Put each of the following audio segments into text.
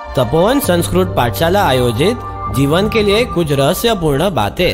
तपोवन संस्कृत पाठशाला आयोजित जीवन के लिए कुछ रहस्यपूर्ण बातें।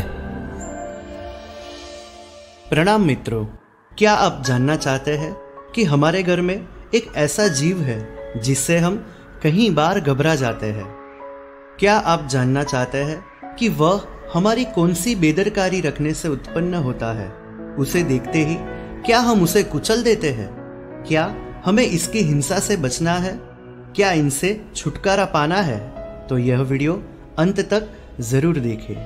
प्रणाम मित्रों, क्या आप जानना चाहते हैं कि हमारे घर में एक ऐसा जीव है जिससे हम कई बार घबरा जाते हैं? क्या आप जानना चाहते हैं कि वह हमारी कौन सी बेदरकारी रखने से उत्पन्न होता है? उसे देखते ही क्या हम उसे कुचल देते हैं? क्या हमें इसकी हिंसा से बचना है? क्या इनसे छुटकारा पाना है? तो यह वीडियो अंत तक जरूर देखें।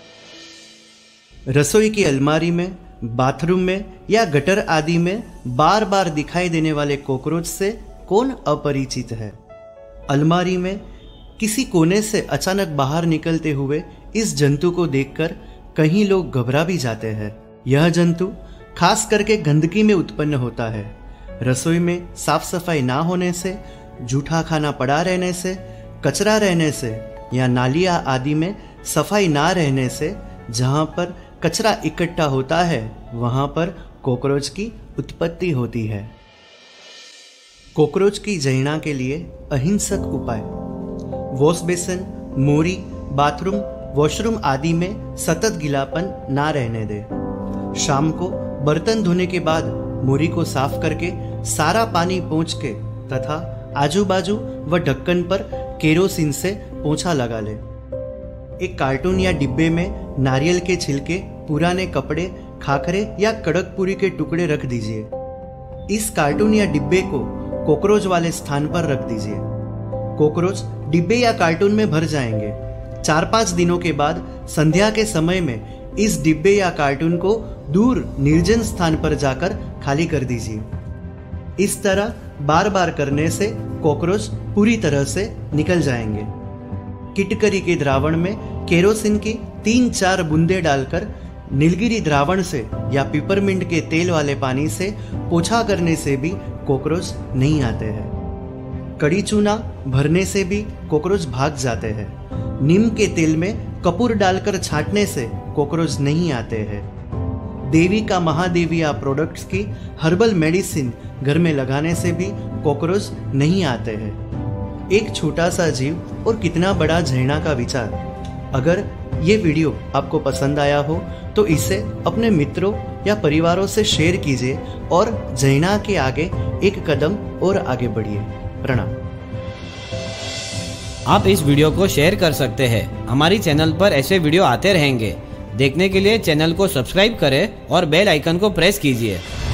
रसोई की अलमारी में, बाथरूम में या गटर आदि में बार बार दिखाई देने वाले कॉकरोच से कौन अपरिचित है? अलमारी में किसी कोने से अचानक बाहर निकलते हुए इस जंतु को देखकर कई लोग घबरा भी जाते हैं। यह जंतु खास करके गंदगी में उत्पन्न होता है। रसोई में साफ सफाई ना होने से, जूठा खाना पड़ा रहने से, कचरा रहने से या नालियाँ आदि में सफाई ना रहने से जहाँ पर कचरा इकट्ठा होता है वहाँ पर कॉकरोच की उत्पत्ति होती है। कॉकरोच की जैना के लिए अहिंसक उपाय: वॉश बेसिन, मोरी, बाथरूम, वॉशरूम आदि में सतत गीलापन ना रहने दें। शाम को बर्तन धोने के बाद मोरी को साफ करके सारा पानी पोंछ के तथा आजू बाजू व ढक्कन पर केरोसिन से पोंछा लगा ले। एक कार्टून या डिब्बे में नारियल के छिलके, पुराने कपड़े, खाखरे या कड़क पूरी के टुकड़े रख दीजिए। इस कार्टून या डिब्बे को कॉकरोच वाले स्थान पर रख दीजिए। कॉकरोच डिब्बे या कार्टून में भर जाएंगे। 4-5 दिनों के बाद संध्या के समय में इस डिब्बे या कार्टून को दूर निर्जन स्थान पर जाकर खाली कर दीजिए। इस तरह बार बार करने से कॉकरोच पूरी तरह से निकल जाएंगे। किटकरी के द्रावण में केरोसिन की 3-4 बूंदे डालकर नीलगिरी द्रावण से या पिपरमिंट के तेल वाले पानी से पोछा करने से भी कॉकरोच नहीं आते हैं। कड़ी चूना भरने से भी कॉकरोच भाग जाते हैं। नीम के तेल में कपूर डालकर छांटने से कॉकरोच नहीं आते हैं। देविका महादेविया प्रोडक्ट्स की हर्बल मेडिसिन घर में लगाने से भी कॉकरोच नहीं आते हैं। एक छोटा सा जीव और कितना बड़ा झैना का विचार। अगर ये वीडियो आपको पसंद आया हो तो इसे अपने मित्रों या परिवारों से शेयर कीजिए और झैना के आगे एक कदम और आगे बढ़िए। प्रणाम। आप इस वीडियो को शेयर कर सकते हैं। हमारी चैनल पर ऐसे वीडियो आते रहेंगे। देखने के लिए चैनल को सब्सक्राइब करें और बेल आइकन को प्रेस कीजिए।